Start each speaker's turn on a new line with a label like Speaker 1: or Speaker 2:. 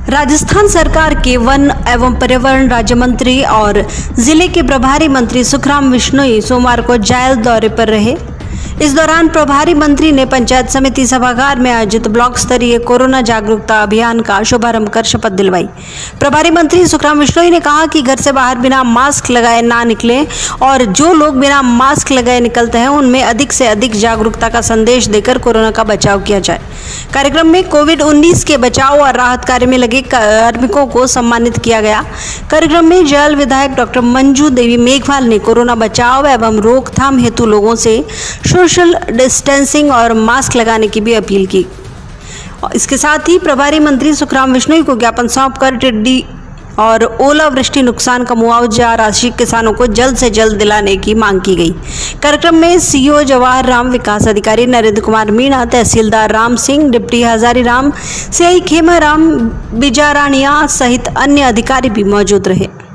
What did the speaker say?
Speaker 1: राजस्थान सरकार के वन एवं पर्यावरण राज्य मंत्री और जिले के प्रभारी मंत्री सुखराम बिश्नोई सोमवार को जायल दौरे पर रहे। इस दौरान प्रभारी मंत्री ने पंचायत समिति सभागार में आयोजित ब्लॉक स्तरीय कोरोना जागरूकता अभियान का शुभारंभ कर शपथ दिलवाई। प्रभारी मंत्री सुखराम बिश्नोई ने कहा कि घर से बाहर बिना मास्क लगाए ना निकलें और जो लोग बिना मास्क लगाए निकलते हैं उनमें अधिक से अधिक जागरूकता का संदेश देकर कोरोना का बचाव किया जाए। कार्यक्रम में कोविड-19 के बचाव और राहत कार्य में लगे कार्मिकों को सम्मानित किया गया। कार्यक्रम में जायल विधायक डॉक्टर मंजू देवी मेघवाल ने कोरोना बचाव एवं रोकथाम हेतु लोगों से सोशल डिस्टेंसिंग और मास्क लगाने की भी अपील की। इसके साथ ही प्रभारी मंत्री सुखराम बिश्नोई को ज्ञापन सौंपकर टिड्डी और ओलावृष्टि नुकसान का मुआवजा राशि किसानों को जल्द से जल्द दिलाने की मांग की गई। कार्यक्रम में सीईओ जवाहर राम, विकास अधिकारी नरेंद्र कुमार मीणा, तहसीलदार राम सिंह, डिप्टी हजारी राम, सीआई खेमा राम, बिजारानिया सहित अन्य अधिकारी भी मौजूद रहे।